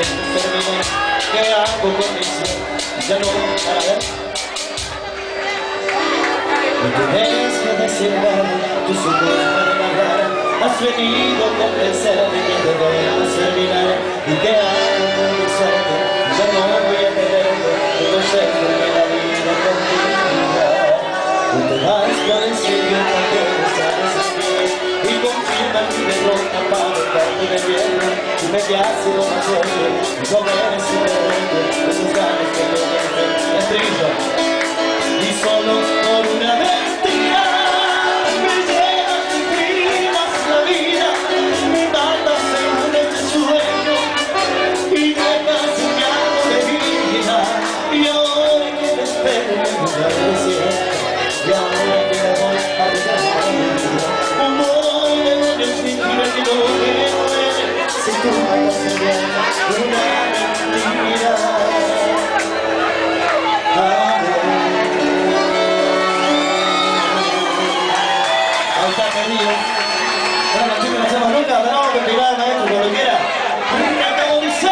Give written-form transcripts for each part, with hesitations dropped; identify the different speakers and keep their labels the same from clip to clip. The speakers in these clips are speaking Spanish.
Speaker 1: terminé. ¿Qué hago con mi ser? Ya no para ver. No tienes que decir nada, tus ojos pueden hablar. Has venido a convencerme que debemos terminar. ¿Y qué hago con mi suerte? Ya no voy a quererte. No sé por qué la vida continúa. Tú te vas por el sitio para que me sales a mí. Y confirma mi derrota para dejarte de mierda. Dime que ha sido más fuerte. Y no eres simplemente esos ganas que yo tengo. Estribillo. Y solo por una mentira me llevas y primas la vida. Me matas en este sueño y dejas un llanto de vida. Y ahora que te espero en el lugar de siempre. Y ahora que me voy a regalar mi vida. Amor, me voy a fingir que no me duele. Si tú me consideras una mentira. Una canción que no hacemos nunca, pero vamos a continuar el maestro cuando quiera. Como dice.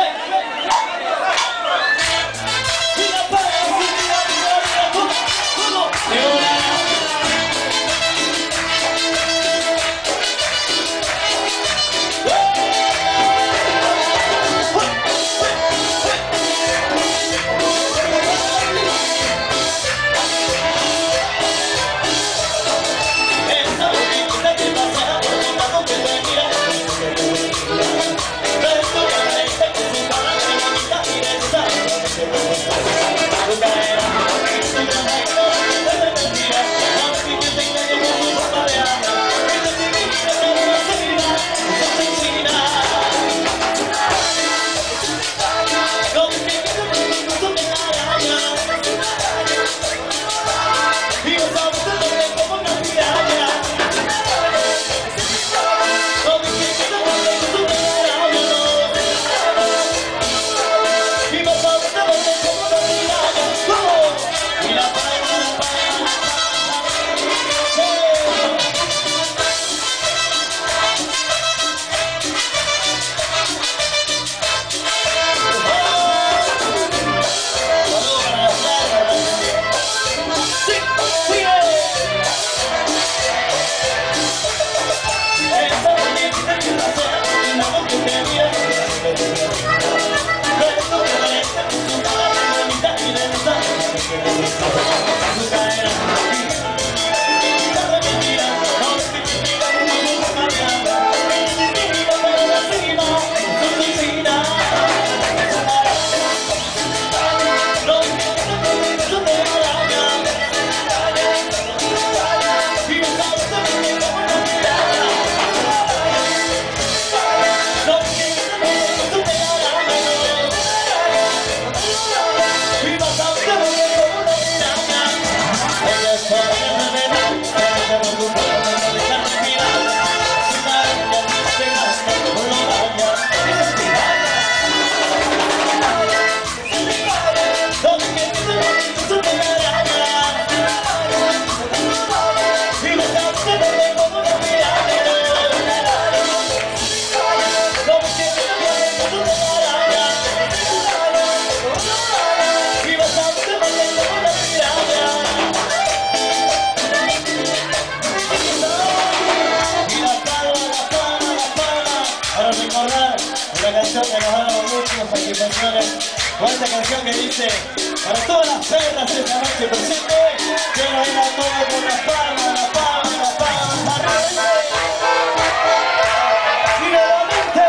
Speaker 1: Una canción que nos ha dado muchas satisfacciones con esta canción que dice: para todas las perras esta noche presente, que nos venga todo con la palma, la palma, la palma, arriba. Y nuevamente,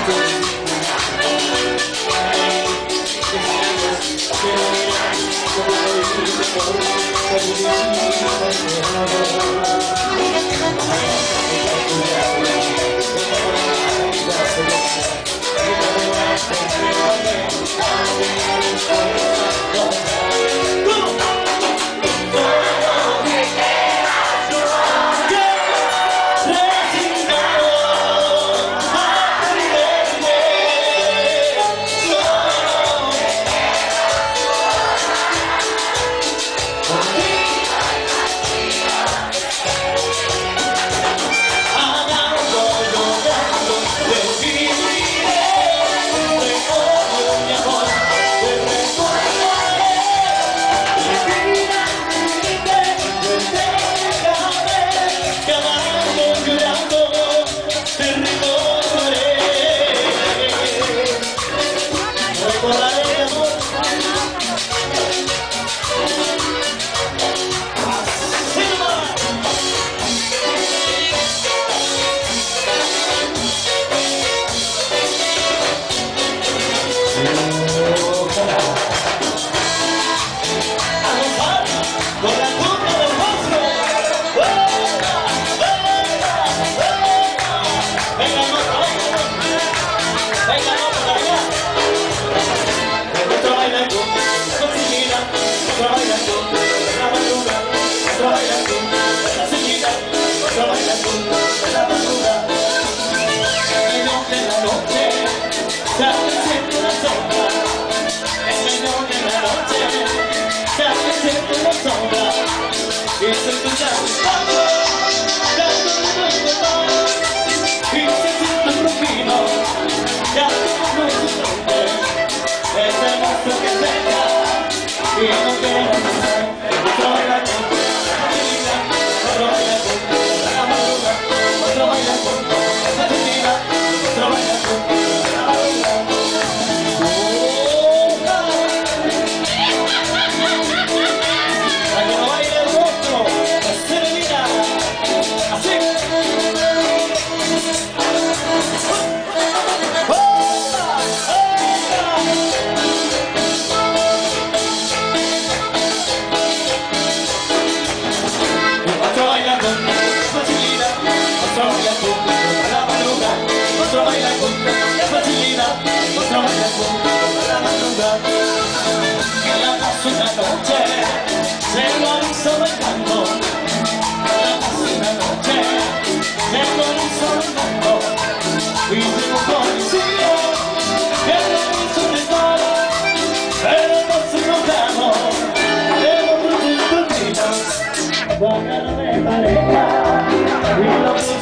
Speaker 1: Bájalo de pareja y lo